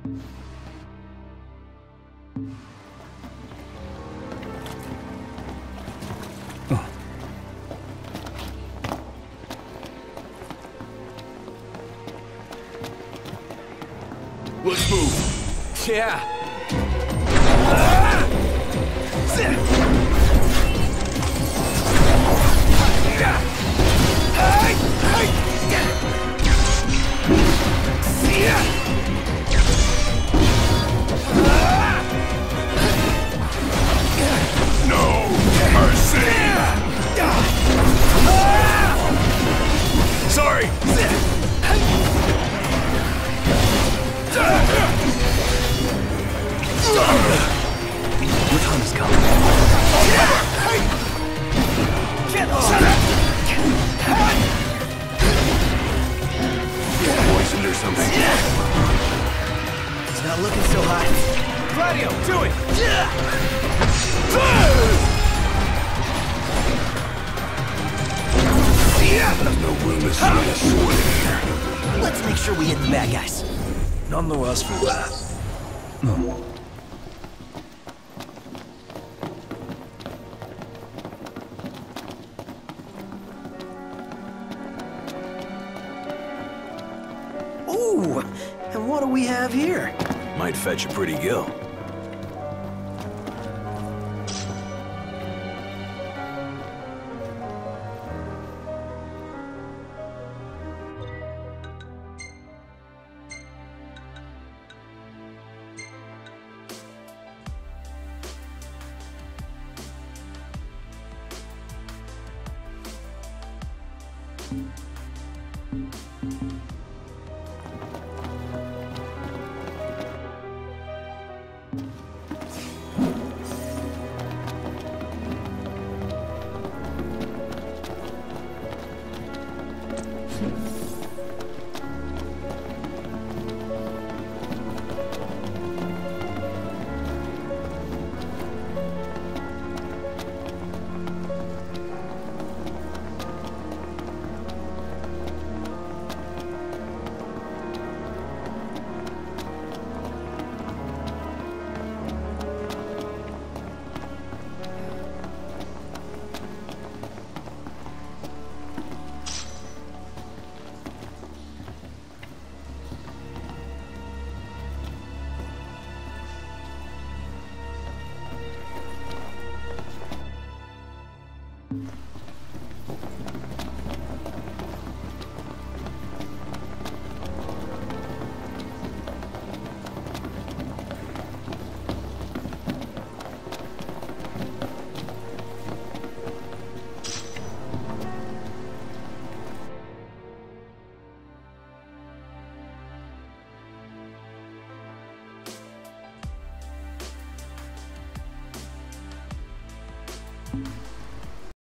Let's move. Yeah. No mercy. Sorry. Your time is coming. Poisoned or something. It's not looking so hot. Gladio, do it! There's no room to see a sword in here. Let's make sure we hit the bad guys. None the worse for that. Ooh, and what do we have here? Might fetch a pretty gill.